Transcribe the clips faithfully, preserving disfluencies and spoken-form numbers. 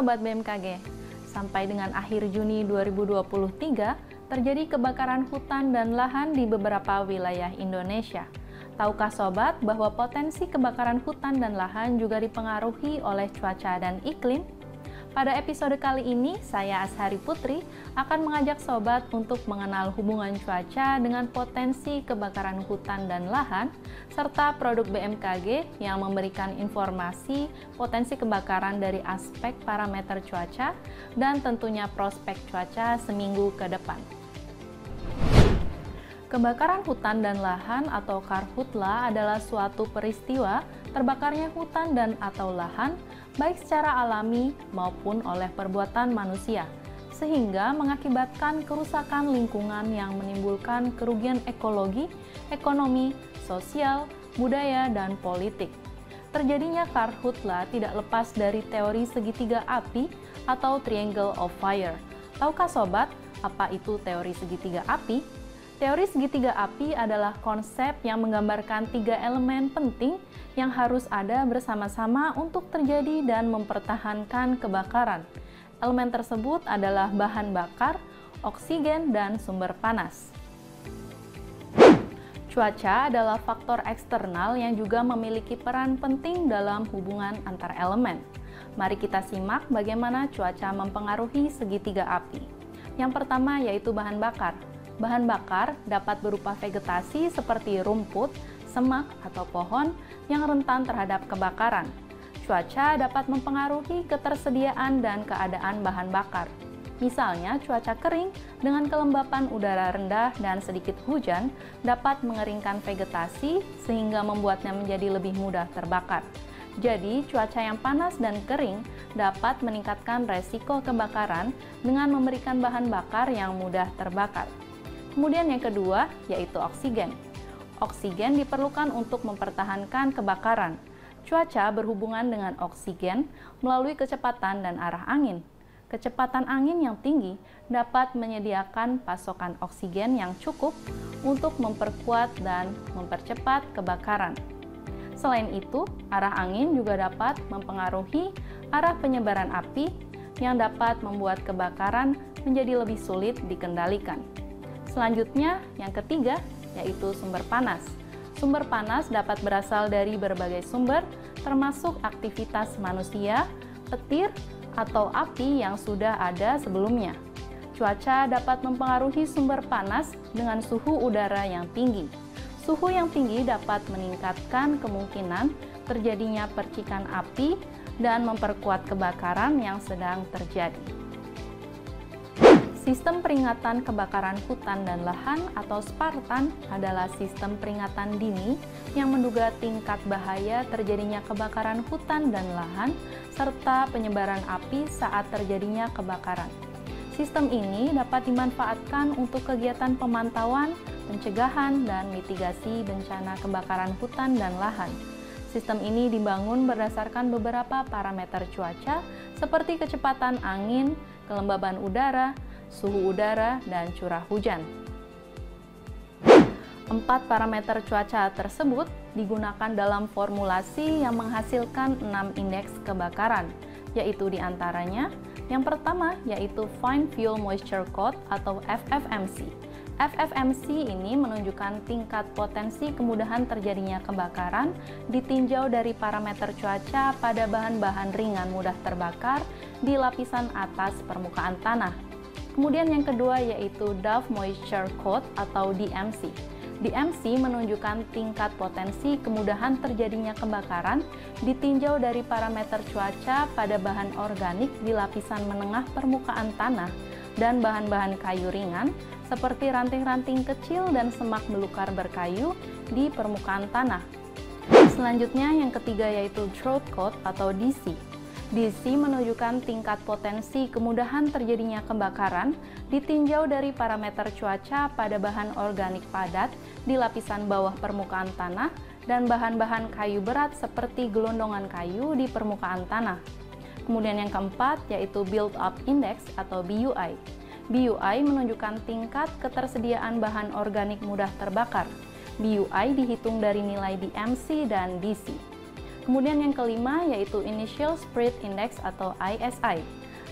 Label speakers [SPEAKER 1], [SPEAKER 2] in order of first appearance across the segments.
[SPEAKER 1] Sobat B M K G, sampai dengan akhir Juni dua ribu dua puluh tiga, terjadi kebakaran hutan dan lahan di beberapa wilayah Indonesia. Tahukah Sobat bahwa potensi kebakaran hutan dan lahan juga dipengaruhi oleh cuaca dan iklim? Pada episode kali ini, saya Ashari Putri akan mengajak Sobat untuk mengenal hubungan cuaca dengan potensi kebakaran hutan dan lahan, serta produk B M K G yang memberikan informasi potensi kebakaran dari aspek parameter cuaca dan tentunya prospek cuaca seminggu ke depan. Kebakaran hutan dan lahan atau karhutla adalah suatu peristiwa terbakarnya hutan dan atau lahan baik secara alami maupun oleh perbuatan manusia, sehingga mengakibatkan kerusakan lingkungan yang menimbulkan kerugian ekologi, ekonomi, sosial, budaya, dan politik. Terjadinya karhutla tidak lepas dari teori segitiga api atau Triangle of Fire. Tahukah Sobat, apa itu teori segitiga api? Teori segitiga api adalah konsep yang menggambarkan tiga elemen penting yang harus ada bersama-sama untuk terjadi dan mempertahankan kebakaran. Elemen tersebut adalah bahan bakar, oksigen, dan sumber panas. Cuaca adalah faktor eksternal yang juga memiliki peran penting dalam hubungan antar elemen. Mari kita simak bagaimana cuaca mempengaruhi segitiga api. Yang pertama yaitu bahan bakar. Bahan bakar dapat berupa vegetasi seperti rumput, semak, atau pohon yang rentan terhadap kebakaran. Cuaca dapat mempengaruhi ketersediaan dan keadaan bahan bakar. Misalnya, cuaca kering dengan kelembapan udara rendah dan sedikit hujan dapat mengeringkan vegetasi sehingga membuatnya menjadi lebih mudah terbakar. Jadi, cuaca yang panas dan kering dapat meningkatkan resiko kebakaran dengan memberikan bahan bakar yang mudah terbakar. Kemudian yang kedua, yaitu oksigen. Oksigen diperlukan untuk mempertahankan kebakaran. Cuaca berhubungan dengan oksigen melalui kecepatan dan arah angin. Kecepatan angin yang tinggi dapat menyediakan pasokan oksigen yang cukup untuk memperkuat dan mempercepat kebakaran. Selain itu, arah angin juga dapat mempengaruhi arah penyebaran api yang dapat membuat kebakaran menjadi lebih sulit dikendalikan. Selanjutnya, yang ketiga, yaitu sumber panas. Sumber panas dapat berasal dari berbagai sumber, termasuk aktivitas manusia, petir, atau api yang sudah ada sebelumnya. Cuaca dapat mempengaruhi sumber panas dengan suhu udara yang tinggi. Suhu yang tinggi dapat meningkatkan kemungkinan terjadinya percikan api dan memperkuat kebakaran yang sedang terjadi. Sistem peringatan kebakaran hutan dan lahan atau Spartan adalah sistem peringatan dini yang menduga tingkat bahaya terjadinya kebakaran hutan dan lahan serta penyebaran api saat terjadinya kebakaran. Sistem ini dapat dimanfaatkan untuk kegiatan pemantauan, pencegahan, dan mitigasi bencana kebakaran hutan dan lahan. Sistem ini dibangun berdasarkan beberapa parameter cuaca seperti kecepatan angin, kelembaban udara, suhu udara, dan curah hujan. Empat parameter cuaca tersebut digunakan dalam formulasi yang menghasilkan enam indeks kebakaran, yaitu diantaranya yang pertama yaitu Fine Fuel Moisture Code atau F F M C. F F M C ini menunjukkan tingkat potensi kemudahan terjadinya kebakaran ditinjau dari parameter cuaca pada bahan-bahan ringan mudah terbakar di lapisan atas permukaan tanah. Kemudian yang kedua yaitu Dove Moisture Code atau D M C. D M C menunjukkan tingkat potensi kemudahan terjadinya kebakaran ditinjau dari parameter cuaca pada bahan organik di lapisan menengah permukaan tanah dan bahan-bahan kayu ringan seperti ranting-ranting kecil dan semak belukar berkayu di permukaan tanah. Selanjutnya yang ketiga yaitu Drought Code atau D C. D C menunjukkan tingkat potensi kemudahan terjadinya kebakaran ditinjau dari parameter cuaca pada bahan organik padat di lapisan bawah permukaan tanah dan bahan-bahan kayu berat seperti gelondongan kayu di permukaan tanah. Kemudian yang keempat yaitu Build Up Index atau B U I. B U I menunjukkan tingkat ketersediaan bahan organik mudah terbakar. B U I dihitung dari nilai D M C dan D C. Kemudian yang kelima yaitu Initial Spread Index atau I S I.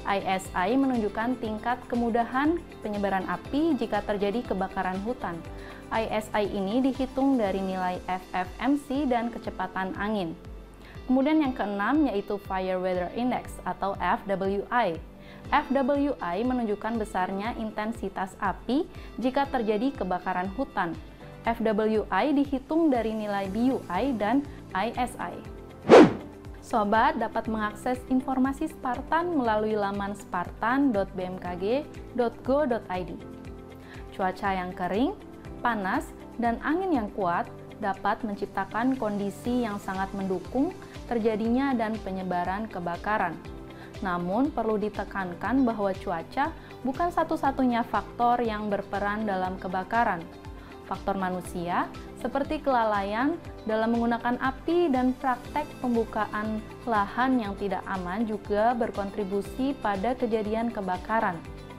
[SPEAKER 1] I S I menunjukkan tingkat kemudahan penyebaran api jika terjadi kebakaran hutan. I S I ini dihitung dari nilai F F M C dan kecepatan angin. Kemudian yang keenam yaitu Fire Weather Index atau F W I. F W I menunjukkan besarnya intensitas api jika terjadi kebakaran hutan. F W I dihitung dari nilai B U I dan I S I. Sobat dapat mengakses informasi Spartan melalui laman spartan dot b m k g dot go dot i d. Cuaca yang kering, panas, dan angin yang kuat dapat menciptakan kondisi yang sangat mendukung terjadinya dan penyebaran kebakaran. Namun, perlu ditekankan bahwa cuaca bukan satu-satunya faktor yang berperan dalam kebakaran. Faktor manusia, seperti kelalaian dalam menggunakan api dan praktek pembukaan lahan yang tidak aman juga berkontribusi pada kejadian kebakaran.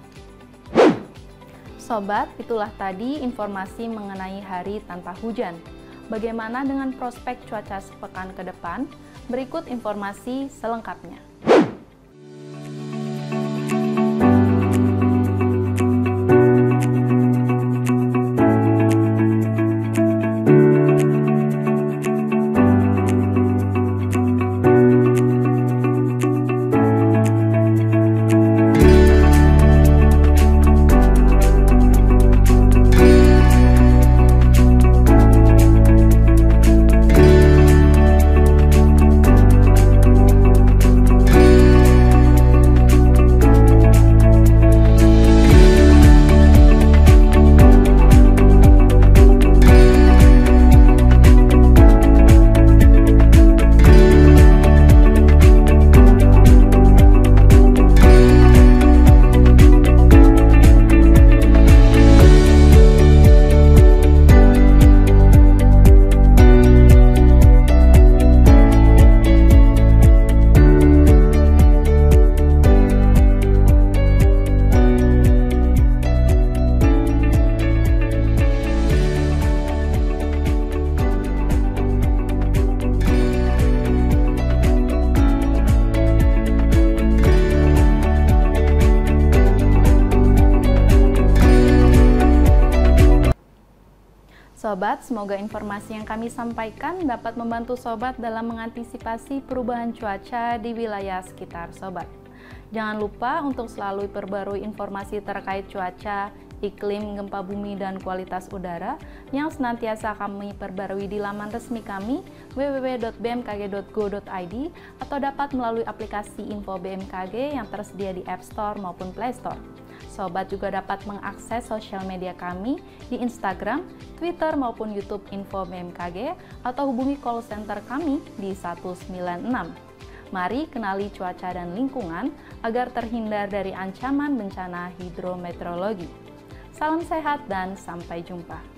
[SPEAKER 1] Sobat, itulah tadi informasi mengenai hari tanpa hujan. Bagaimana dengan prospek cuaca sepekan ke depan? Berikut informasi selengkapnya. Sobat, semoga informasi yang kami sampaikan dapat membantu Sobat dalam mengantisipasi perubahan cuaca di wilayah sekitar Sobat. Jangan lupa untuk selalu perbarui informasi terkait cuaca, iklim, gempa bumi, dan kualitas udara yang senantiasa kami perbarui di laman resmi kami w w w dot b m k g dot go dot i d atau dapat melalui aplikasi Info B M K G yang tersedia di App Store maupun Play Store. Sobat juga dapat mengakses sosial media kami di Instagram, Twitter, maupun YouTube Info B M K G atau hubungi call center kami di satu sembilan enam. Mari kenali cuaca dan lingkungan agar terhindar dari ancaman bencana hidrometeorologi. Salam sehat dan sampai jumpa.